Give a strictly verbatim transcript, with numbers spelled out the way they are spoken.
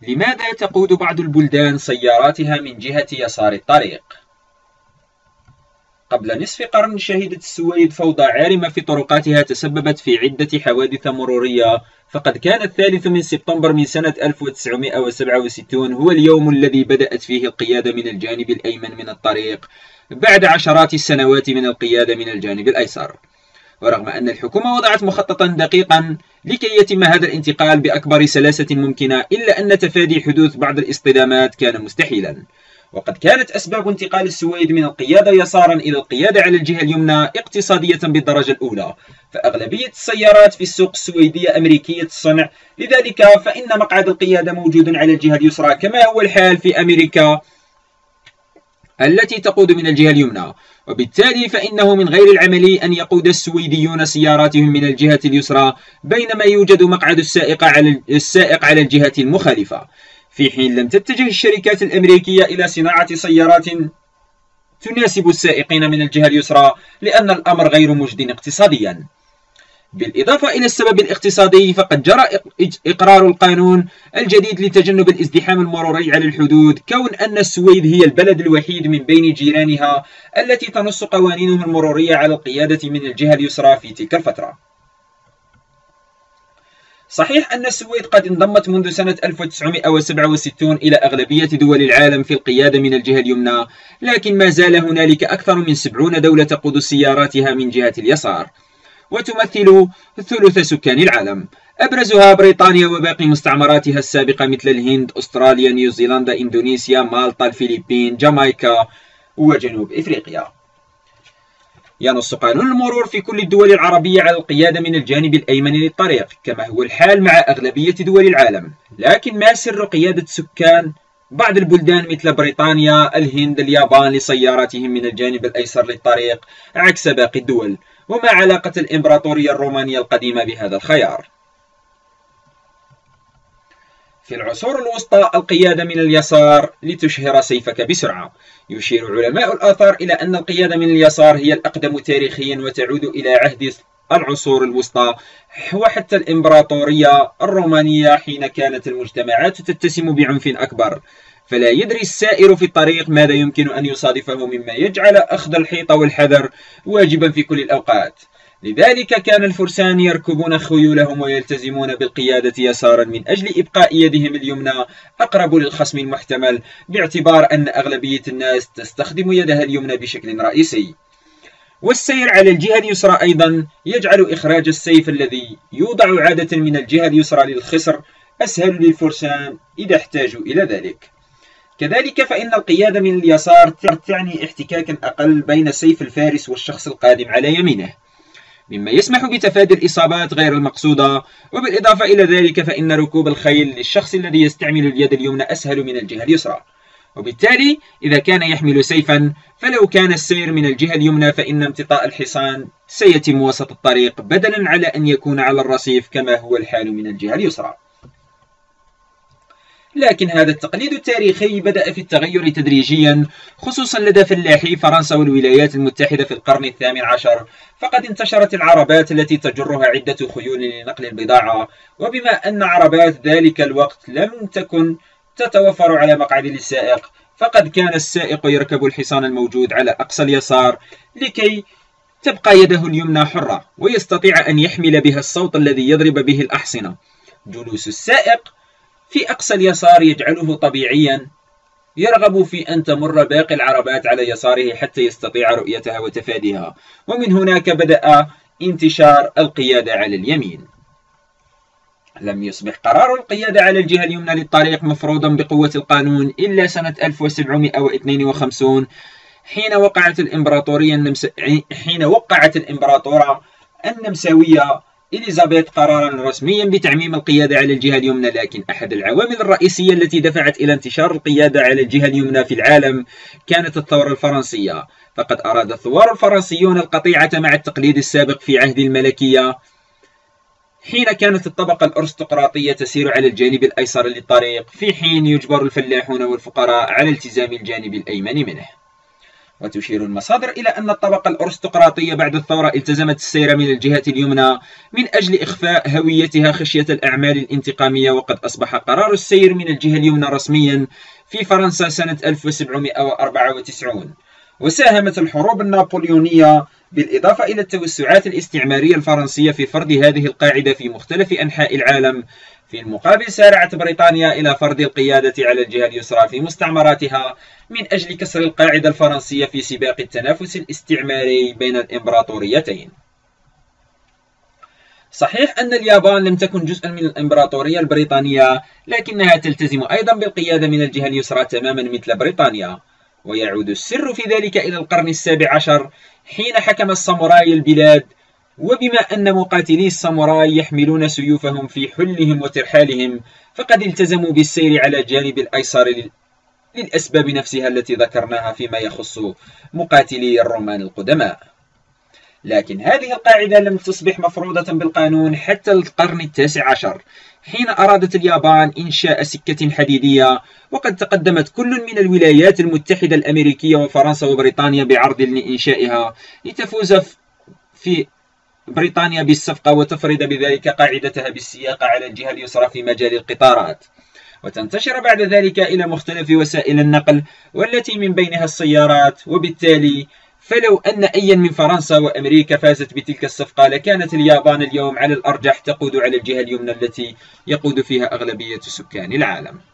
لماذا تقود بعض البلدان سياراتها من جهة يسار الطريق؟ قبل نصف قرن شهدت السويد فوضى عارمة في طرقاتها تسببت في عدة حوادث مرورية، فقد كان الثالث من سبتمبر من سنة ألف وتسعمائة وسبعة وستين هو اليوم الذي بدأت فيه القيادة من الجانب الأيمن من الطريق بعد عشرات السنوات من القيادة من الجانب الأيسر. ورغم أن الحكومة وضعت مخططا دقيقا لكي يتم هذا الانتقال بأكبر سلاسة ممكنة، إلا أن تفادي حدوث بعض الاصطدامات كان مستحيلا. وقد كانت أسباب انتقال السويد من القيادة يسارا إلى القيادة على الجهة اليمنى اقتصادية بالدرجة الأولى، فأغلبية السيارات في السوق السويدية أمريكية الصنع، لذلك فإن مقعد القيادة موجود على الجهة اليسرى كما هو الحال في أمريكا التي تقود من الجهة اليمنى، وبالتالي فإنه من غير العملي أن يقود السويديون سياراتهم من الجهة اليسرى، بينما يوجد مقعد السائق على السائق على الجهة المخالفة، في حين لم تتجه الشركات الأمريكية إلى صناعة سيارات تناسب السائقين من الجهة اليسرى، لأن الأمر غير مجد اقتصاديا. بالإضافة إلى السبب الاقتصادي، فقد جرى إقرار القانون الجديد لتجنب الازدحام المروري على الحدود، كون أن السويد هي البلد الوحيد من بين جيرانها التي تنص قوانينه المرورية على القيادة من الجهة اليسرى في تلك الفترة. صحيح أن السويد قد انضمت منذ سنة ألف وتسعمائة وسبعة وستين إلى أغلبية دول العالم في القيادة من الجهة اليمنى، لكن ما زال هنالك أكثر من سبعين دولة تقود سياراتها من جهة اليسار، وتمثل ثلث سكان العالم، أبرزها بريطانيا وباقي مستعمراتها السابقة مثل الهند، أستراليا، نيوزيلندا، إندونيسيا، مالطا، الفلبين، جامايكا وجنوب إفريقيا. ينص قانون المرور في كل الدول العربية على القيادة من الجانب الأيمن للطريق كما هو الحال مع أغلبية دول العالم، لكن ما سر قيادة سكان بعض البلدان مثل بريطانيا، الهند، اليابان لسياراتهم من الجانب الأيسر للطريق عكس باقي الدول؟ وما علاقة الإمبراطورية الرومانية القديمة بهذا الخيار؟ في العصور الوسطى القيادة من اليسار لتشهر سيفك بسرعة. يشير علماء الآثار إلى أن القيادة من اليسار هي الأقدم تاريخيا وتعود إلى عهد العصور الوسطى وحتى الإمبراطورية الرومانية، حين كانت المجتمعات تتسم بعنف أكبر، فلا يدري السائر في الطريق ماذا يمكن أن يصادفه، مما يجعل أخذ الحيطة والحذر واجبا في كل الأوقات. لذلك كان الفرسان يركبون خيولهم ويلتزمون بالقيادة يسارا من أجل إبقاء يدهم اليمنى أقرب للخصم المحتمل، باعتبار أن أغلبية الناس تستخدم يدها اليمنى بشكل رئيسي. والسير على الجهة اليسرى أيضا يجعل إخراج السيف الذي يوضع عادة من الجهة اليسرى للخصر أسهل للفرسان إذا احتاجوا إلى ذلك. كذلك فإن القيادة من اليسار تعني احتكاكا أقل بين سيف الفارس والشخص القادم على يمينه، مما يسمح بتفادي الإصابات غير المقصودة. وبالإضافة إلى ذلك فإن ركوب الخيل للشخص الذي يستعمل اليد اليمنى أسهل من الجهة اليسرى، وبالتالي إذا كان يحمل سيفا فلو كان السير من الجهة اليمنى فإن امتطاء الحصان سيتم وسط الطريق بدلا على أن يكون على الرصيف كما هو الحال من الجهة اليسرى. لكن هذا التقليد التاريخي بدأ في التغير تدريجيا، خصوصا لدى فلاحي فرنسا والولايات المتحدة في القرن الثامن عشر، فقد انتشرت العربات التي تجرها عدة خيول لنقل البضاعة، وبما أن عربات ذلك الوقت لم تكن تتوفر على مقعد للسائق، فقد كان السائق يركب الحصان الموجود على أقصى اليسار لكي تبقى يده اليمنى حرة ويستطيع أن يحمل بها الصوت الذي يضرب به الأحصنة. جلوس السائق في أقصى اليسار يجعله طبيعيا يرغب في أن تمر باقي العربات على يساره حتى يستطيع رؤيتها وتفاديها، ومن هناك بدأ انتشار القيادة على اليمين. لم يصبح قرار القيادة على الجهة اليمنى للطريق مفروضا بقوة القانون إلا سنة ألف وسبعمائة واثنين وخمسين، حين وقعت الإمبراطورية النمس... حين وقعت الإمبراطورة النمساوية إليزابيث قرارا رسميا بتعميم القيادة على الجهة اليمنى. لكن أحد العوامل الرئيسية التي دفعت إلى انتشار القيادة على الجهة اليمنى في العالم كانت الثورة الفرنسية، فقد أراد الثوار الفرنسيون القطيعة مع التقليد السابق في عهد الملكية، حين كانت الطبقة الأرستقراطية تسير على الجانب الأيسر للطريق، في حين يجبر الفلاحون والفقراء على التزام الجانب الأيمن منه. وتشير المصادر إلى أن الطبقة الأرستقراطية بعد الثورة التزمت السير من الجهة اليمنى من أجل إخفاء هويتها خشية الأعمال الانتقامية، وقد أصبح قرار السير من الجهة اليمنى رسميا في فرنسا سنة ألف وسبعمئة وأربعة وتسعين. وساهمت الحروب النابليونية بالإضافة إلى التوسعات الاستعمارية الفرنسية في فرض هذه القاعدة في مختلف أنحاء العالم. في المقابل سارعت بريطانيا إلى فرض القيادة على الجهة اليسرى في مستعمراتها من أجل كسر القاعدة الفرنسية في سباق التنافس الاستعماري بين الإمبراطوريتين. صحيح أن اليابان لم تكن جزءا من الإمبراطورية البريطانية، لكنها تلتزم أيضا بالقيادة من الجهة اليسرى تماما مثل بريطانيا، ويعود السر في ذلك إلى القرن السابع عشر حين حكم الساموراي البلاد. وبما أن مقاتلي الساموراي يحملون سيوفهم في حلهم وترحالهم، فقد التزموا بالسير على الجانب الأيسر للأسباب نفسها التي ذكرناها فيما يخص مقاتلي الرومان القدماء. لكن هذه القاعدة لم تصبح مفروضة بالقانون حتى القرن التاسع عشر، حين أرادت اليابان إنشاء سكة حديدية، وقد تقدمت كل من الولايات المتحدة الأمريكية وفرنسا وبريطانيا بعرض لإنشائها، لتفوز في بريطانيا بالصفقة وتفرض بذلك قاعدتها بالسياقة على الجهة اليسرى في مجال القطارات، وتنتشر بعد ذلك إلى مختلف وسائل النقل والتي من بينها السيارات. وبالتالي فلو أن أي من فرنسا وأمريكا فازت بتلك الصفقة، لكانت اليابان اليوم على الأرجح تقود على الجهة اليمنى التي يقود فيها أغلبية سكان العالم.